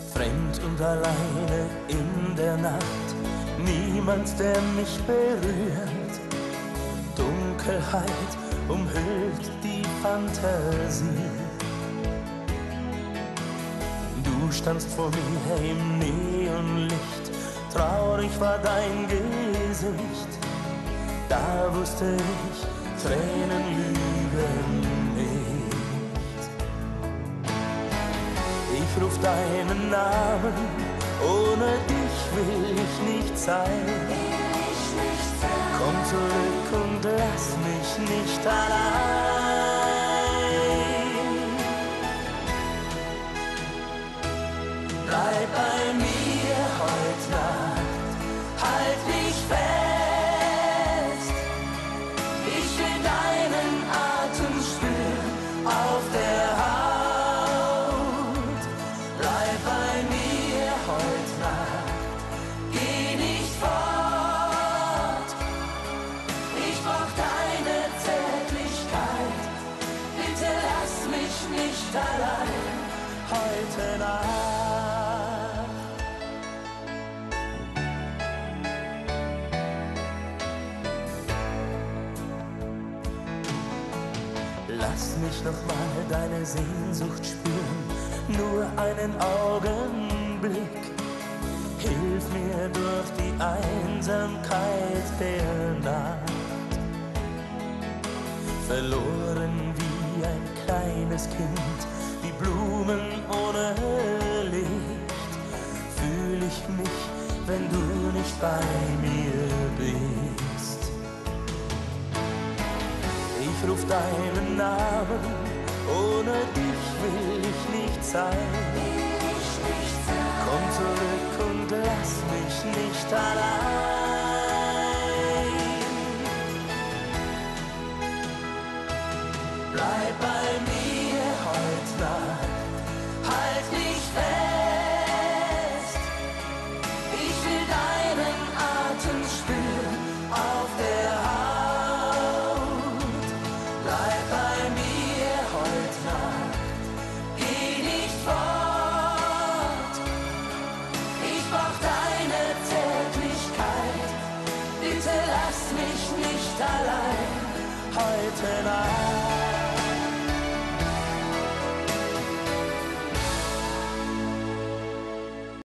Fremd und alleine in der Nacht, niemand, der mich berührt. Dunkelheit umhüllt die Fantasie. Du standst vor mir im Neonlicht, traurig war dein Gesicht. Da wusste ich, Tränen lügen nicht. Ich ruf deinen Namen, ohne dich will ich nicht sein. Komm zurück und lass mich nicht allein. Bleib bei mir heute Nacht, halt mich fest. Ich will deinen Atem spüren auf der Haut. Bleib bei mir heute Nacht, geh nicht fort. Ich brauch deine Zärtlichkeit, bitte lass mich nicht allein heute Nacht. Lass mich noch mal deine Sehnsucht spüren, nur einen Augenblick. Hilf mir durch die Einsamkeit der Nacht. Verloren wie ein kleines Kind, wie Blumen ohne Licht, fühl ich mich, wenn du nicht bei mir bist. Ich ruf deinen Namen, ohne dich will ich nicht sein. Komm zurück und lass mich nicht allein. Bleib bei mir heute Nacht, halt mich fest. Ich will deinen Atem spüren auf der Haut. Bleib bei mir heute Nacht, geh nicht fort. Ich brauch deine Zärtlichkeit, bitte lass mich nicht allein heute Nacht.